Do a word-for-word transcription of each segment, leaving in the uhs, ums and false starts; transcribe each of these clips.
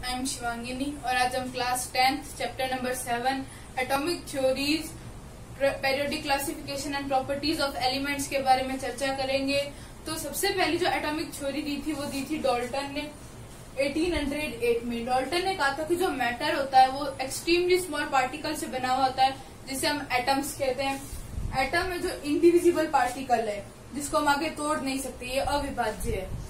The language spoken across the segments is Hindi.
आई एम शिवांगिनी और आज हम class tenth chapter number seven atomic theories periodic classification and properties of elements के बारे में चर्चा करेंगे। तो सबसे पहली जो एटॉमिक थ्योरी दी थी वो दी थी डाल्टन ने अठारह सौ आठ में। डाल्टन ने कहा था कि जो मैटर होता है वो एक्सट्रीमली स्मॉल पार्टिकल से बना हुआ होता है जिसे हम एटम्स कहते हैं। एटम में जो इंडिविजिबल पार्टिकल है जिसको हम आगे तोड़ नहीं सकते, ये अविभाज्य है।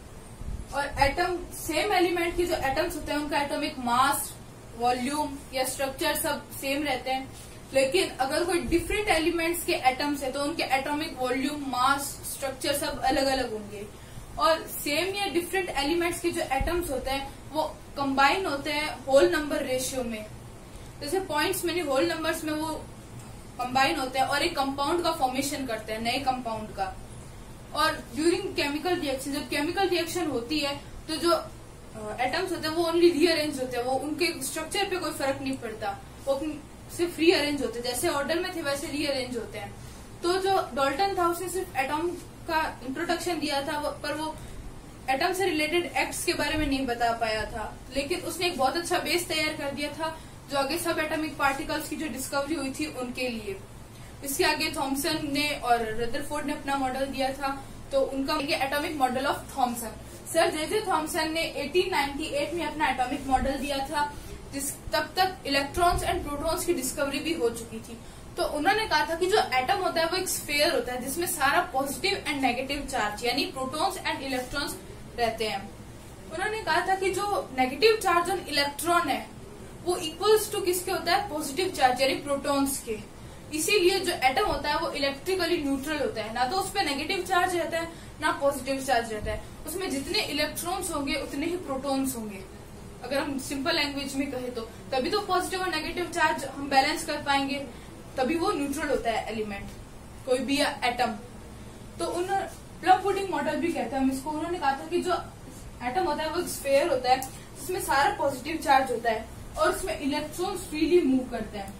और एटम सेम एलिमेंट के जो एटम्स होते हैं उनका एटॉमिक मास, वॉल्यूम या स्ट्रक्चर सब सेम रहते हैं, लेकिन अगर कोई डिफरेंट एलिमेंट्स के एटम्स है तो उनके एटॉमिक वॉल्यूम, मास, स्ट्रक्चर सब अलग अलग होंगे। और सेम या डिफरेंट एलिमेंट्स के जो एटम्स होते हैं वो कंबाइन होते हैं होल नंबर रेशियो में। जैसे पॉइंट्स में नहीं, होल नंबर्स में वो कंबाइन होते हैं और एक कंपाउंड का फॉर्मेशन करते हैं, नए कंपाउंड का। और ड्यूरिंग केमिकल रिएक्शन, जब केमिकल रिएक्शन होती है तो जो एटम्स होते हैं वो ओनली रीअरेंज होते हैं, वो उनके स्ट्रक्चर पे कोई फर्क नहीं पड़ता, वो सिर्फ रीअरेंज होते हैं, जैसे ऑर्डर में थे वैसे रीअरेंज होते हैं। तो जो डाल्टन था उसने सिर्फ एटम का इंट्रोडक्शन दिया था, वो, पर वो एटम से रिलेटेड एक्ट्स के बारे में नहीं बता पाया था, लेकिन उसने एक बहुत अच्छा बेस तैयार कर दिया था जो आगे सब एटॉमिक पार्टिकल्स की जो डिस्कवरी हुई थी उनके लिए। इसके आगे थॉमसन ने और रदरफोर्ड ने अपना मॉडल दिया था, तो उनका atomic model of Thomson. Sir J J Thomson ने अठारह सौ अट्ठानवे में अपना एटॉमिक मॉडल दिया था, जिस तब तक इलेक्ट्रॉन्स एंड प्रोटॉन्स की डिस्कवरी भी हो चुकी थी। तो उन्होंने कहा था कि जो एटम होता है वो एक स्फीयर होता है जिसमें सारा पॉजिटिव एंड नेगेटिव चार्ज यानी प्रोटॉन्स एंड इलेक्ट्रॉन्स रहते हैं। उन्होंने कहा था कि जो नेगेटिव चार्ज ऑन इलेक्ट्रॉन है वो इक्वल्स टू किसके होता है, पॉजिटिव चार्ज यानी प्रोटॉन्स के। इसीलिए जो एटम होता है वो इलेक्ट्रिकली न्यूट्रल होता है, ना तो उस पर नेगेटिव चार्ज रहता है ना पॉजिटिव चार्ज रहता है। उसमें जितने इलेक्ट्रॉन्स होंगे उतने ही प्रोटॉन्स होंगे, अगर हम सिंपल लैंग्वेज में कहें तो। तभी तो पॉजिटिव और नेगेटिव चार्ज हम बैलेंस कर पाएंगे, तभी वो न्यूट्रल होता है एलिमेंट, कोई भी एटम। तो उन प्लम पुडिंग मॉडल भी कहते हैं हम इसको। उन्होंने कहा था कि जो एटम होता है वो एक स्फीयर होता है जिसमें सारा पॉजिटिव चार्ज होता है और उसमें इलेक्ट्रॉन्स फ्रीली मूव करते हैं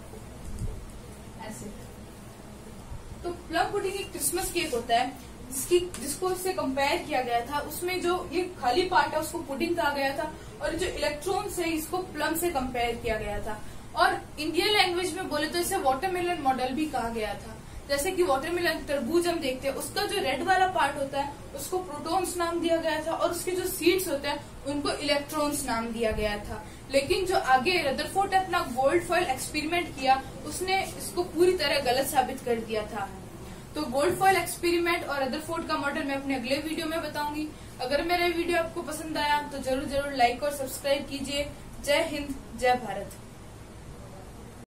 ऐसे। तो प्लम पुडिंग एक क्रिसमस केक होता है जिसकी जिसको इससे कंपेयर किया गया था। उसमें जो ये खाली पार्ट है उसको पुडिंग कहा गया था और जो इलेक्ट्रॉन्स है इसको प्लम से कंपेयर किया गया था। और इंडियन लैंग्वेज में बोले तो इसे वाटरमेलन मॉडल भी कहा गया था। जैसे कि वाटरमेलन तरबूज हम देखते हैं, उसका जो रेड वाला पार्ट होता है उसको प्रोटॉन्स नाम दिया गया था और उसके जो सीड्स होते हैं उनको इलेक्ट्रॉन्स नाम दिया गया था। लेकिन जो आगे रदरफोर्ड ने अपना गोल्ड फॉइल एक्सपेरिमेंट किया उसने इसको पूरी तरह गलत साबित कर दिया था। तो गोल्ड फॉइल एक्सपेरिमेंट और रदरफोर्ड का मॉडल मैं अपने अगले वीडियो में बताऊंगी। अगर मेरा वीडियो आपको पसंद आया तो जरूर जरूर लाइक और सब्सक्राइब कीजिए। जय हिंद, जय भारत।